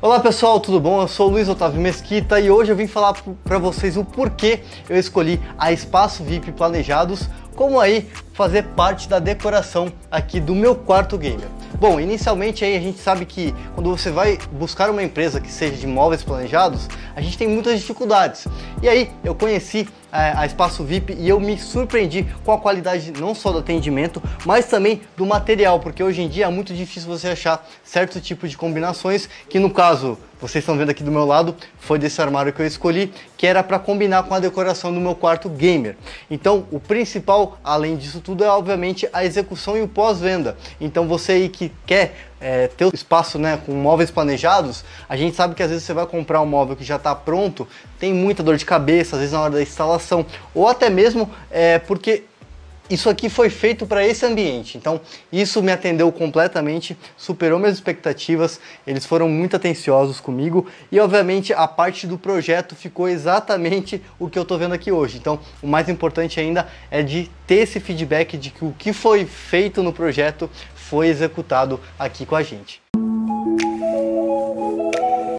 Olá pessoal, tudo bom? Eu sou o Luiz Otávio Mesquita e hoje eu vim falar para vocês o porquê eu escolhi a Espaço VIP Planejados como aí fazer parte da decoração aqui do meu quarto gamer. Bom, inicialmente aí a gente sabe que quando você vai buscar uma empresa que seja de móveis planejados, a gente tem muitas dificuldades. E aí eu conheci a Espaço VIP e eu me surpreendi com a qualidade não só do atendimento, mas também do material, porque hoje em dia é muito difícil você achar certo tipo de combinações, que no caso, vocês estão vendo aqui do meu lado, foi desse armário que eu escolhi, que era para combinar com a decoração do meu quarto gamer. Então, o principal, além disso tudo, é obviamente a execução e o pós-venda. Então, você aí que quer ter o espaço, né, com móveis planejados, a gente sabe que às vezes você vai comprar um móvel que já está pronto, tem muita dor de cabeça, às vezes na hora da instalação, ou até mesmo porque isso aqui foi feito para esse ambiente. Então isso me atendeu completamente, superou minhas expectativas, eles foram muito atenciosos comigo e obviamente a parte do projeto ficou exatamente o que eu estou vendo aqui hoje. Então o mais importante ainda é de ter esse feedback de que o que foi feito no projeto foi executado aqui com a gente.